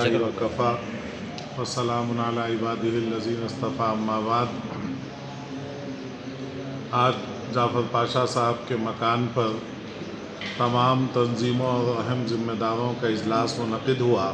बिस्मिल्लाहि व कफ़ा व सलामुन अला इबादिहिल्लज़ीना इस्तफ़ा अम्मा बाद। आज जाफ़र पाशा साहब के मकान पर तमाम तंजीमों और अहम ज़िम्मेदारों का इजलास मुनक़िद हुआ।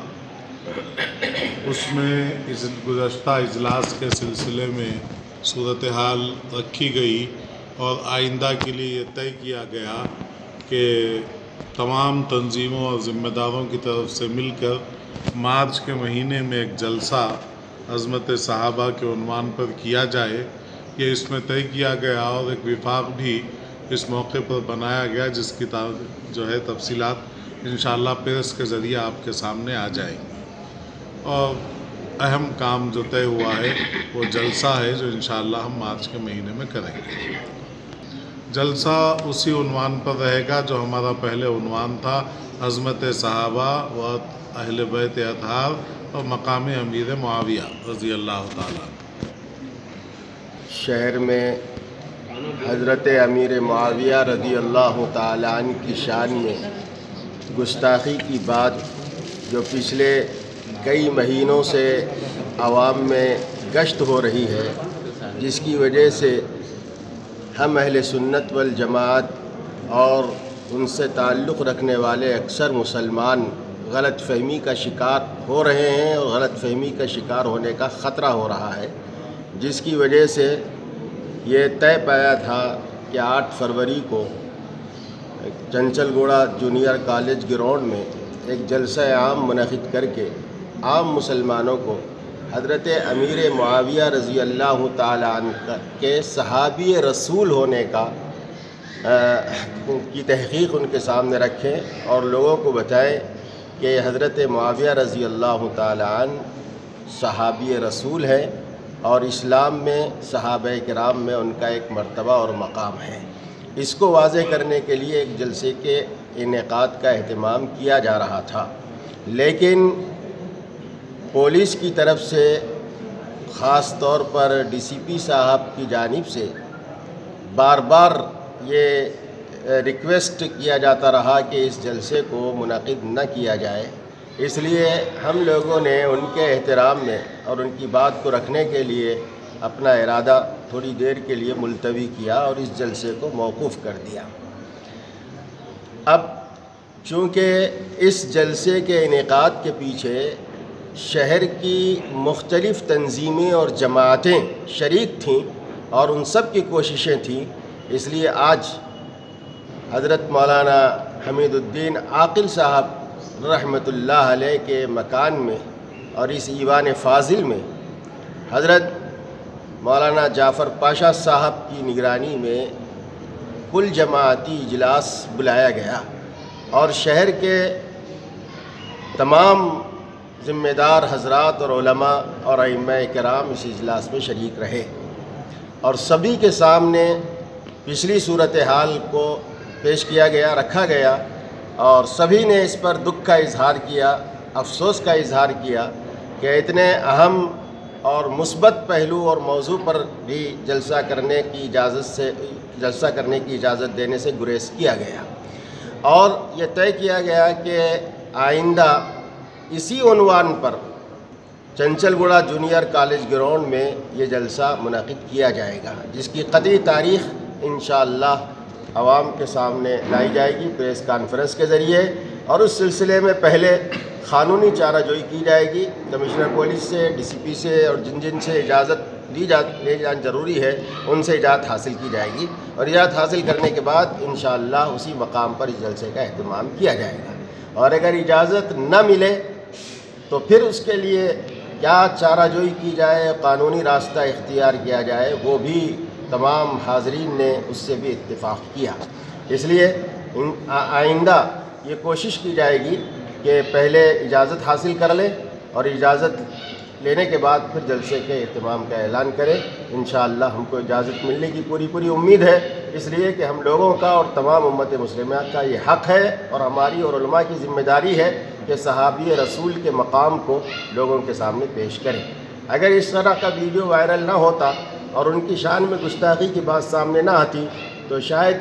उसमें इस गुज़श्ता इजलास के सिलसिले में सूरत हाल रखी गई और आइंदा के लिए ये तय किया गया कि तमाम तंजीमों और ज़िम्मेदारों की तरफ से मिलकर मार्च के महीने में एक जलसा अज़मत सहाबा के उन्वान पर किया जाए, ये इसमें तय किया गया और एक विफाक भी इस मौके पर बनाया गया, जिसकी जो है तफसीलात इंशाअल्लाह प्रेस के ज़रिए आपके सामने आ जाएगी। और अहम काम जो तय हुआ है वो जलसा है जो इंशाअल्लाह हम मार्च के महीने में करेंगे। जलसा उसी उन्वान पर रहेगा जो हमारा पहले उन्वान था, अज़मत सहाबा व अहले बैत अतहार और मकाम अमीर मुआविया रज़ी अल्लाह ताला। शहर में हज़रत अमीर मुआविया रज़ी अल्लाह ताला अन्हु की शान में गुस्ताखी की बात जो पिछले कई महीनों से आवाम में गश्त हो रही है, जिसकी वजह से हम अहले सुन्नत वल जमात और उनसे ताल्लुक़ रखने वाले अक्सर मुसलमान गलत फ़हमी का शिकार हो रहे हैं और गलत फ़हमी का शिकार होने का ख़तरा हो रहा है, जिसकी वजह से ये तय पाया था कि 8 फरवरी को चंचलगुड़ा जूनियर कॉलेज ग्राउंड में एक जलसा आम मुनक़िद करके आम मुसलमानों को हज़रत अमीर मुआविया रज़ी अल्लाह ताला अन्हु के सहाबी रसूल होने का की तहक़ीक़ उनके सामने रखें और लोगों को बताएं कि हज़रत मुआविया रज़ी अल्लाह ताला अन्हु सहाबी रसूल हैं और इस्लाम में सहाबाए किराम में उनका एक मर्तबा और मकाम है। इसको वाज़ेह करने के लिए एक जलसे के इनेकाद का अहतमाम किया जा रहा था, लेकिन पुलिस की तरफ से ख़ास तौर पर डीसीपी साहब की जानिब से बार बार ये रिक्वेस्ट किया जाता रहा कि इस जलसे को मुनक़िद न किया जाए। इसलिए हम लोगों ने उनके एहतराम में और उनकी बात को रखने के लिए अपना इरादा थोड़ी देर के लिए मुलतवी किया और इस जलसे को मौकूफ़ कर दिया। अब चूँकि इस जलसे के इनेकाद के पीछे शहर की मुख्तलिफ़ तंजीमें और जमातें शरीक थीं और उन सब की कोशिशें थीं, इसलिए आज हज़रत मौलाना हमीदुद्दीन आकिल साहब रहमतुल्लाह अलैह के मकान में और इस ईवान फ़ाज़िल में हज़रत मौलाना जाफ़र पाशा साहब की निगरानी में कुल जमाती इजलास बुलाया गया और शहर के तमाम ज़िम्मेदार हज़रात और उलमा और अइम्मा किराम इस इजलास में शरीक रहे और सभी के सामने पिछली सूरत हाल को पेश किया गया, रखा गया और सभी ने इस पर दुख का इजहार किया, अफसोस का इजहार किया कि इतने अहम और मुस्बत पहलू और मौजू पर भी जलसा करने की इजाज़त देने से गुरेज किया गया और ये तय किया गया कि आइंदा इसी उन्वान पर चंचलगुड़ा जूनियर कॉलेज ग्राउंड में ये जलसा मुनक़िद किया जाएगा, जिसकी क़तई तारीख़ इंशाअल्लाह आवाम के सामने लाई जाएगी प्रेस कॉन्फ्रेंस के ज़रिए और उस सिलसिले में पहले क़ानूनी चाराजोई की जाएगी। कमिश्नर पुलिस से, डीसीपी से और जिन से इजाज़त ले जाना ज़रूरी है उनसे इजाज़त हासिल की जाएगी और इजाज़त हासिल करने के बाद इंशाअल्लाह उसी मकाम पर इस जलसे का अहतमाम किया जाएगा और अगर इजाज़त न मिले तो फिर उसके लिए क्या चाराजोई की जाए, क़ानूनी रास्ता इख्तियार किया जाए, वो भी तमाम हाज़रीन ने उससे भी इत्तिफ़ाक़ किया। इसलिए आइंदा ये कोशिश की जाएगी कि पहले इजाज़त हासिल कर लें और इजाज़त लेने के बाद फिर जलसे के अहतमाम का ऐलान करें। इंशाअल्लाह हमको इजाज़त मिलने की पूरी उम्मीद है, इसलिए कि हम लोगों का और तमाम उम्मत मुस्लिमा का ये हक़ है और हमारी और उलमा की ज़िम्मेदारी है कि सहाबी रसूल के मकाम को लोगों के सामने पेश करें। अगर इस तरह का वीडियो वायरल ना होता और उनकी शान में गुस्ताखी की बात सामने ना आती तो शायद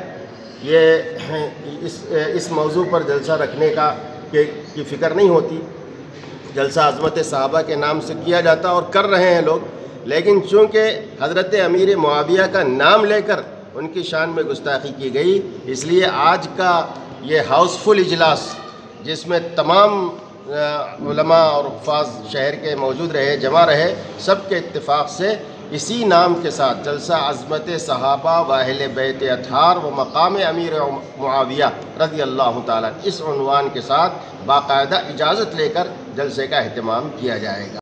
ये इस मौजू पर जलसा रखने की फ़िक्र नहीं होती। جلسہ عظمت صحابہ کے نام سے کیا جاتا اور کر رہے ہیں لوگ، لیکن چونکہ حضرت امیر معاویہ کا نام لے کر ان کی شان میں گستاخی کی گئی، اس لیے آج کا یہ ہاؤس فل اجلاس جس میں تمام علماء اور حفاظ شہر کے موجود رہے، جمع رہے، سب کے اتفاق سے اسی نام کے ساتھ جلسہ عظمت صحابہ و اہل بیت اطہار و مقام امیر معاویہ رضی اللہ تعالیٰ اس عنوان کے ساتھ باقاعدہ اجازت لے کر جلسے کا اہتمام کیا جائے گا۔